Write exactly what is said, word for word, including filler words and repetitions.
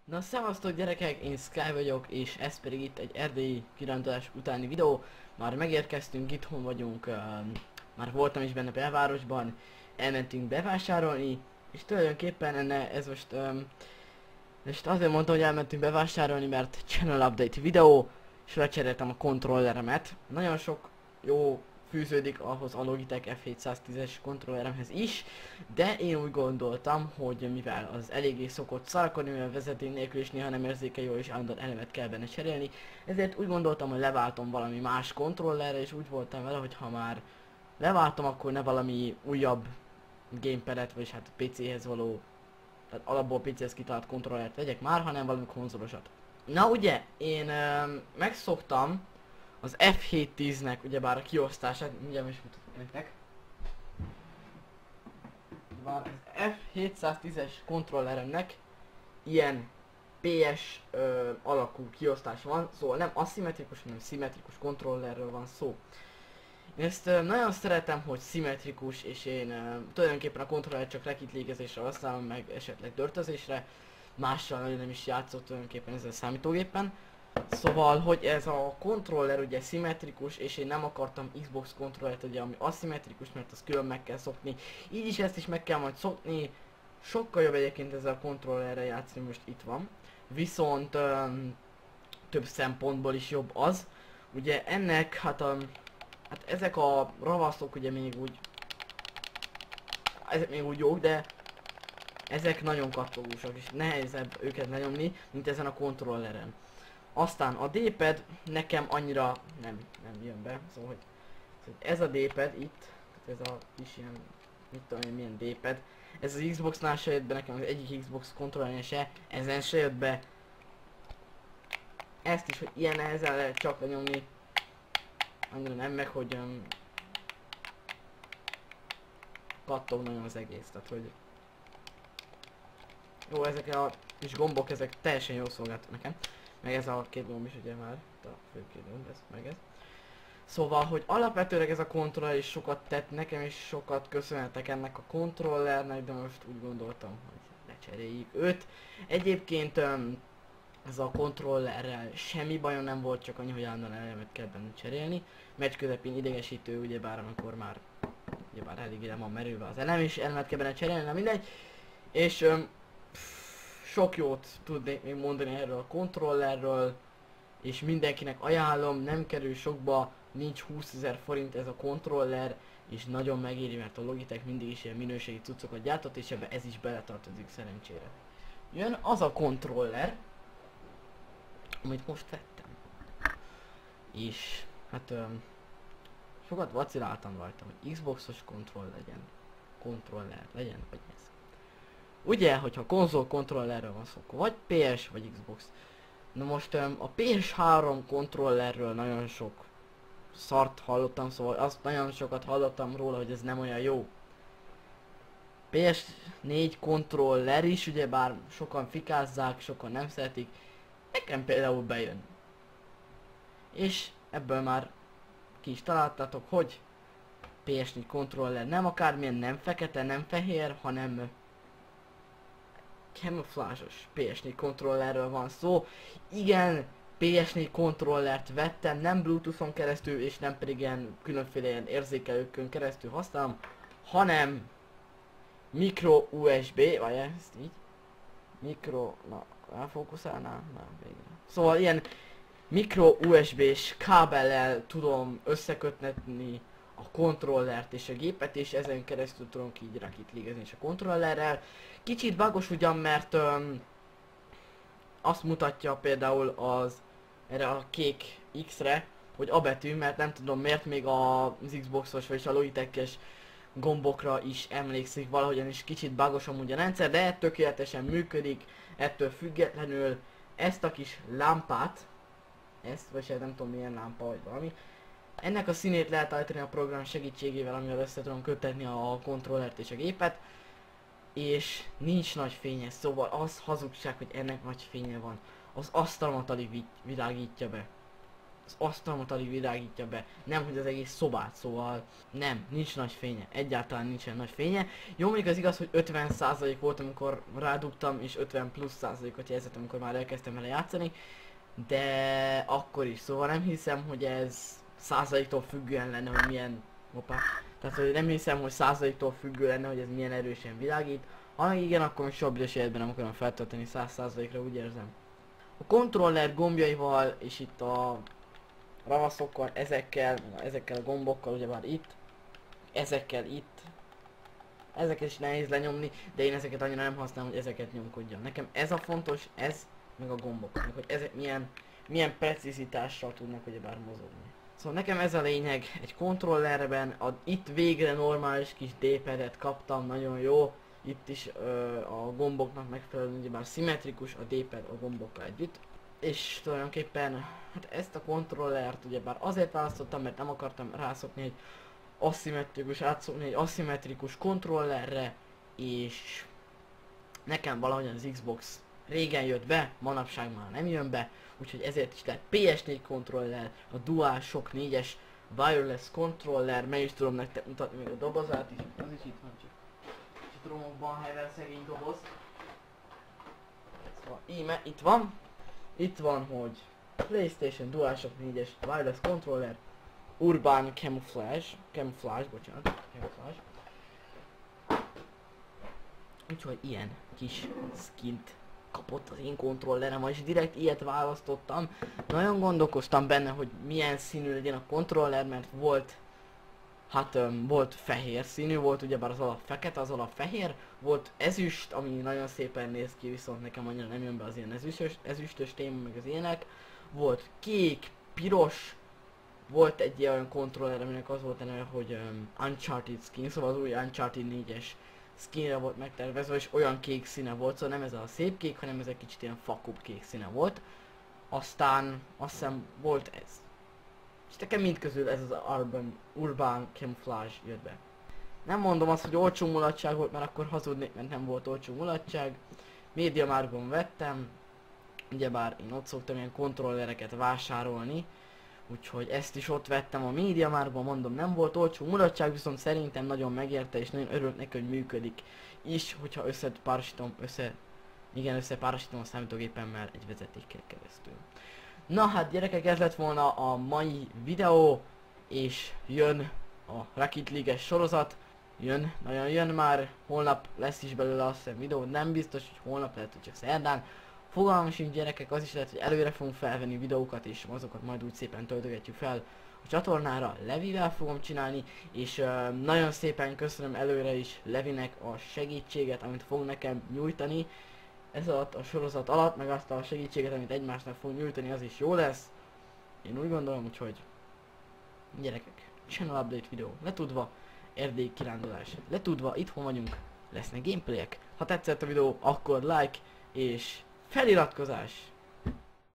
Na szevasztok gyerekek, én Sky vagyok, és ez pedig itt egy erdélyi kirándulás utáni videó. Már megérkeztünk, itthon vagyunk, uh, már voltam is benne belvárosban, elmentünk bevásárolni, és tulajdonképpen enne, ez most, um, most azért mondtam, hogy elmentünk bevásárolni, mert channel update videó, és lecseréltem a kontrolleremet. Nagyon sok jó fűződik ahhoz a Logitech F hétszáztízes kontrolleremhez is, de én úgy gondoltam, hogy mivel az eléggé szokott szarakodni, mivel vezeték nélkül is néha nem érzékel jól, és állandóan elemet kell benne cserélni, ezért úgy gondoltam, hogy leváltom valami más kontrollerre, és úgy voltam vele, hogy ha már leváltom, akkor ne valami újabb gamepadet, vagyis hát a pé céhez való, tehát alapból pé céhez kitalált kontrollert vegyek már, hanem valami konzolosat. Na ugye, én ö, megszoktam az F hétszáztíznek ugyebár a kiosztását, mindjárt is mutatom nektek. Bár az F hétszáztízes kontrolleremnek ilyen pé es ö, alakú kiosztás van, szóval nem aszimmetrikus, hanem szimmetrikus kontrollerről van szó. Én ezt ö, nagyon szeretem, hogy szimmetrikus, és én ö, tulajdonképpen a kontrollert csak rekitlékezésre használom, meg esetleg dörtözésre. Mással nagyon nem is játszott tulajdonképpen ezzel a számítógépen. Szóval, hogy ez a kontroller ugye szimmetrikus, és én nem akartam Xbox kontrollert ugye, ami aszimmetrikus, mert az külön meg kell szokni. Így is ezt is meg kell majd szokni. Sokkal jobb egyébként ezzel a kontrollerrel játszani, most itt van. Viszont öm, több szempontból is jobb az. Ugye ennek, hát, a, hát ezek a ravaszok ugye még úgy, ezek még úgy jók, de ezek nagyon kattogósak, és nehezebb őket lenyomni, mint ezen a kontrolleren. Aztán a D-pad nekem annyira nem, nem jön be, szóval hogy, szóval ez a D-pad itt, ez a kis ilyen, mit tudom én milyen D-pad, ez az Xboxnál se jött be, nekem az egyik Xbox kontrollerén se, ezen se jött be. Ezt is, hogy ilyen nehezen lehet csak lenyomni, annyira nem, meg hogy um, kattog nagyon az egész, tehát hogy jó, ezek a kis gombok, ezek teljesen jól szolgáltak nekem. Meg ez a két gomb is ugye már, a fő két gomb, ez meg ez. Szóval, hogy alapvetőleg ez a kontroller is sokat tett nekem, és sokat köszönhetek ennek a kontrollernek, de most úgy gondoltam, hogy lecseréljük őt. Egyébként um, ez a kontrollerrel semmi bajom nem volt, csak annyi, hogy állandóan elemet kell benne cserélni. Meccs közepén idegesítő, ugyebár amikor már ugyebár eléggé nem van merülve az elem, és elemet kell benne cserélni, nem mindegy. És um, sok jót tudnék még mondani erről a kontrollerről, és mindenkinek ajánlom, nem kerül sokba, nincs húszezer forint ez a kontroller, és nagyon megéri, mert a Logitech mindig is ilyen minőségi cuccokat gyártott, és ebbe ez is beletartozik szerencsére. Jön az a kontroller, amit most vettem. És hát öm, sokat vaciláltam rajta, hogy Xboxos kontroll legyen, kontroller legyen, vagy ez. Ugye, hogyha konzol kontrollerről van szó, akkor vagy pé es, vagy Xbox. Na most um, a pé es három kontrollerről nagyon sok szart hallottam, szóval azt nagyon sokat hallottam róla, hogy ez nem olyan jó. pé es négy kontroller is, ugye bár sokan fikázzák, sokan nem szeretik, nekem például bejön. És ebből már ki is találtatok, hogy pé es négy kontroller nem akármilyen, nem fekete, nem fehér, hanem camouflázsos pé es négy kontrollerről van szó. Igen, pé es négy kontrollert vettem, nem Bluetooth-on keresztül, és nem pedig ilyen különféle ilyen érzékelőkön keresztül használom, hanem micro u es bé, vagy ezt így, mikro, na, elfókuszálnál? Na, végre. Szóval ilyen micro u es bé-s kábellel tudom összekötni a kontrollert és a gépet, és ezen keresztül tudom így rakitlégezni és a kontrollerrel. Kicsit bugos ugyan, mert öm, azt mutatja például az erre a kék X-re, hogy A betű, mert nem tudom miért még az Xboxos vagy a Logitech-es gombokra is emlékszik valahogyan, is kicsit bugos amúgy a rendszer, de tökéletesen működik, ettől függetlenül ezt a kis lámpát, ezt, vagy nem tudom milyen lámpa vagy valami, ennek a színét lehet állítani a program segítségével, amivel össze tudom köttetni a kontrollert és a gépet, és nincs nagy fénye, szóval az hazugság, hogy ennek nagy fénye van. Az asztalomat alig világítja be. az asztalomat alig világítja be, nem hogy az egész szobát, szóval nem, nincs nagy fénye, egyáltalán nincsen nagy fénye. Jó, mondjuk az igaz, hogy ötven százalék volt, amikor rádugtam, és ötven plusz százalékot jelzett, amikor már elkezdtem vele játszani, de akkor is, szóval nem hiszem, hogy ez százaléktól függően lenne, hogy milyen, hoppá, tehát hogy nem hiszem, hogy százaléktól függő lenne, hogy ez milyen erősen világít. Ha igen, akkor még soha büdös életben nem akarom feltölteni száz százalékra, úgy érzem. A kontroller gombjaival és itt a ravaszokkal, ezekkel, ezekkel a gombokkal, ugyebár itt, ezekkel itt, ezeket is nehéz lenyomni, de én ezeket annyira nem használom, hogy ezeket nyomkodjam. Nekem ez a fontos, ez, meg a gombok, meg hogy ezek milyen, milyen precizitással tudnak ugyebár mozogni. Szóval nekem ez a lényeg, egy kontrollerben, a, itt végre normális kis D-padet kaptam, nagyon jó. Itt is ö, a gomboknak megfelelően ugyebár szimmetrikus a D-pad a gombokkal együtt. És tulajdonképpen hát ezt a kontrollert ugyebár azért választottam, mert nem akartam rászokni egy aszimmetrikus, átszokni egy aszimmetrikus kontrollerre, és nekem valahogyan az Xbox régen jött be, manapság már nem jön be, úgyhogy ezért is lett pé es négy kontroller, a DualShock négyes wireless controller, meg is tudom nektek mutatni még a dobozát is, ez is itt van, csak romokban hever szegény doboz. Szóval íme, itt van. Itt van, hogy PlayStation DualShock négyes wireless controller, Urban Camouflage, Camouflage, bocsánat, Camouflage. Úgyhogy ilyen kis skint kapott az én kontrollerem, és direkt ilyet választottam. Nagyon gondolkoztam benne, hogy milyen színű legyen a kontroller, mert volt Hát um, volt fehér színű, volt ugyebár az alap fekete, az alap fehér, volt ezüst, ami nagyon szépen néz ki, viszont nekem annyira nem jön be az ilyen ezüstös, ezüstös téma, meg az ilyenek. Volt kék, piros, volt egy olyan kontroller, aminek az volt a neve, hogy um, Uncharted skin, szóval az új Uncharted négyes skinre volt megtervezve, és olyan kék színe volt, szóval nem ez a szép kék, hanem ez egy kicsit ilyen fakóbb kék színe volt. Aztán azt hiszem volt ez. És nekem mindközül ez az Urban, Urban Camouflage jött be. Nem mondom azt, hogy olcsó mulatság volt, mert akkor hazudnék, mert nem volt olcsó mulatság. MediaMarkton vettem, ugyebár én ott szoktam ilyen kontrollereket vásárolni, úgyhogy ezt is ott vettem a MediaMarktban, mondom nem volt olcsó mulatság, viszont szerintem nagyon megérte, és nagyon örülök neki, hogy működik is, hogyha összepárosítom, össze, igen, összepárosítom a számítógépemmel egy vezetékkel keresztül. Na hát gyerekek, ez lett volna a mai videó, és jön a Rocket League-es sorozat, jön, nagyon jön már, holnap lesz is belőle azt hiszem videó, nem biztos, hogy holnap, lehet, hogy csak szerdán. Fogalmam sincs gyerekek, az is lehet, hogy előre fogunk felvenni videókat, és azokat majd úgy szépen töltögetjük fel a csatornára, Levivel fogom csinálni, és uh, nagyon szépen köszönöm előre is Levinek a segítséget, amit fog nekem nyújtani. Ez alatt a sorozat alatt, meg azt a segítséget, amit egymásnak fog nyújtani, az is jó lesz. Én úgy gondolom, úgyhogy gyerekek, channel update videó letudva, erdélyi kirándulás letudva, itthon vagyunk, lesznek gameplayek. Ha tetszett a videó, akkor like és feliratkozás.